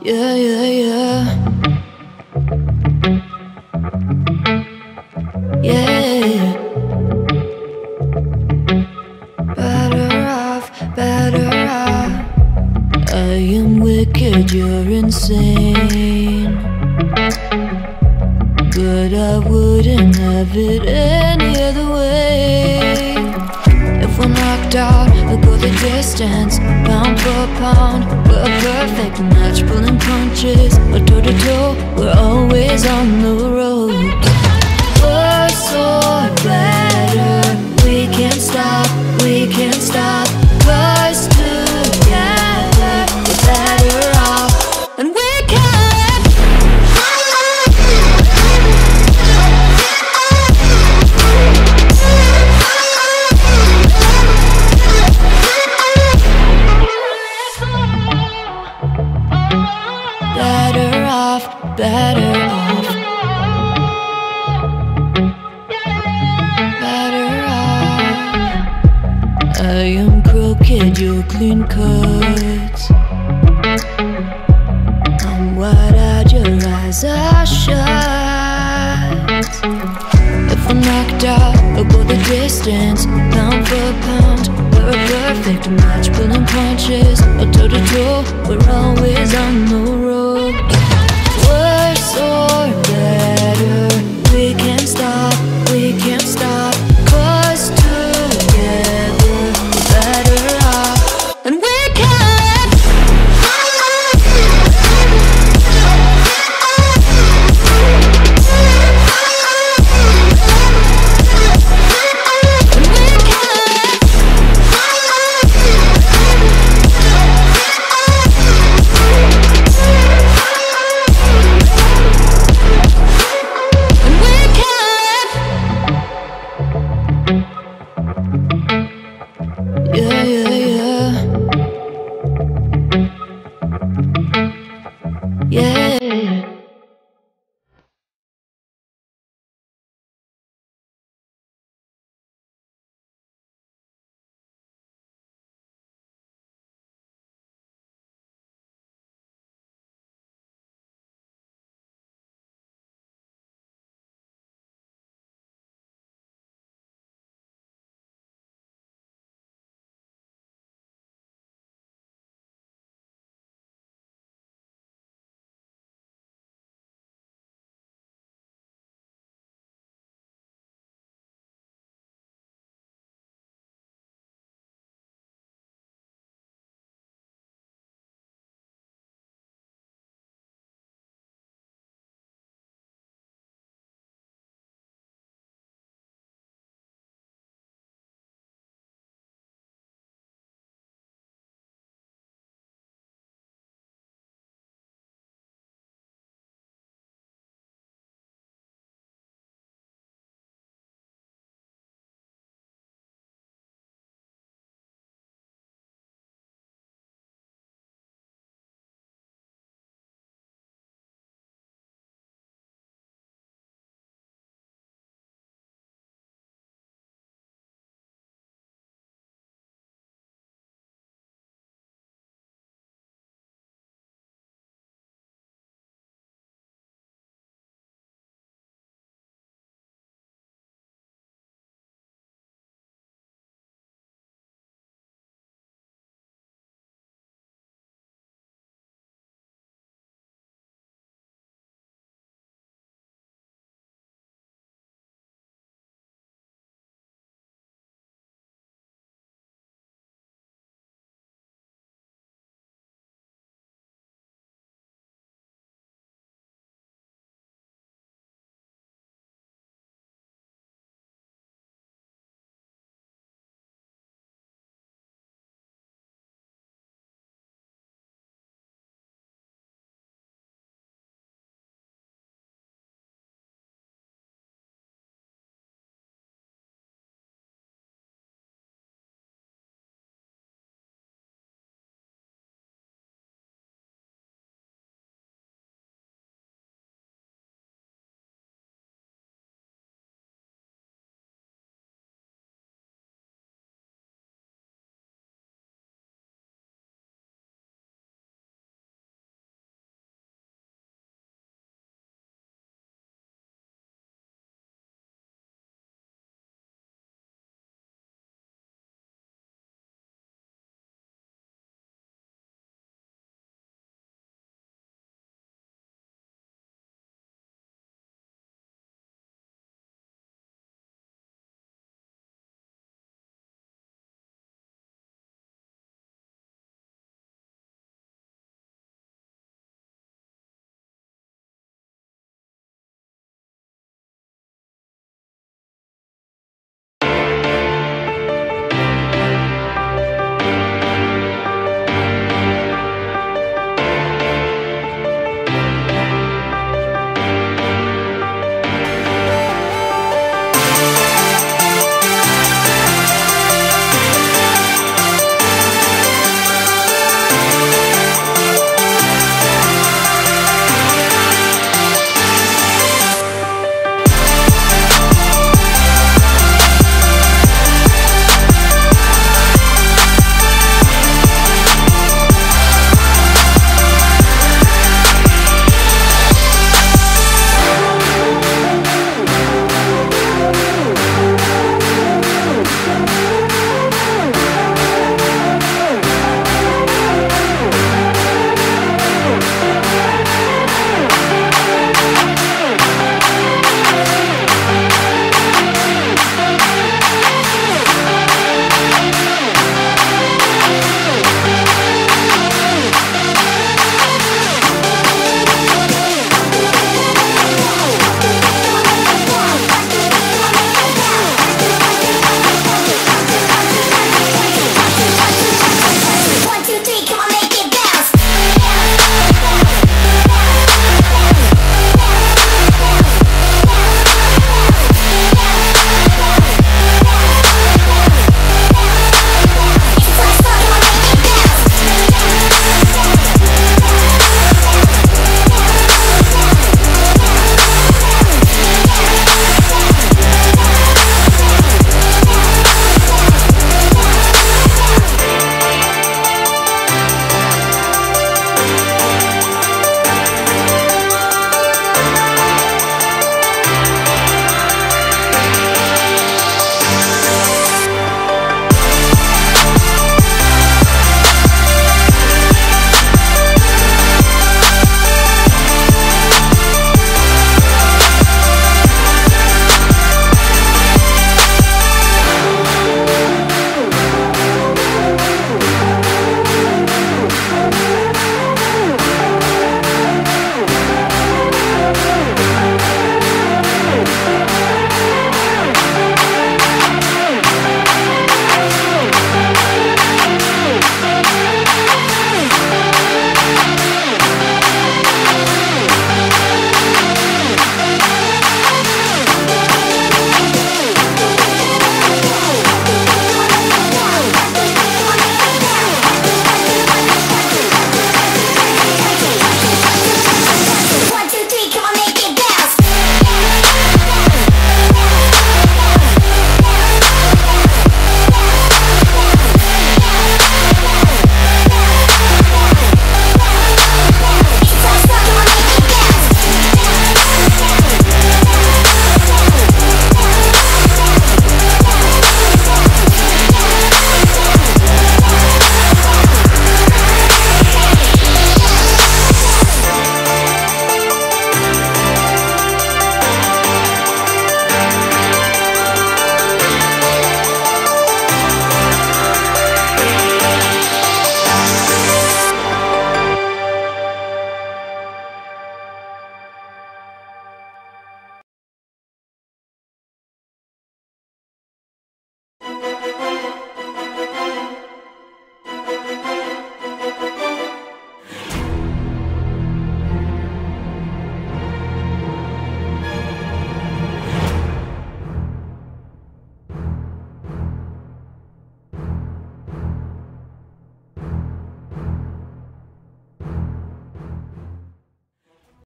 Yeah, yeah, yeah. Yeah. Better off, better off. I am wicked, you're insane, but I wouldn't have it any other way. If we're knocked out, we'll go the distance, pound for pound. We're a perfect match, pulling punches, or toe to toe. We're always on the road. Worse or better, we can't stop, we can't stop. 'Cause together we're better off, and we can. Better off, better off. Better off. I am crooked, you're clean cut. I'm wide-eyed, your eyes are shut. If we're knocked out, we'll go the distance, pound for pound. We're a perfect match, pulling punches, or toe to toe. We're always on the road.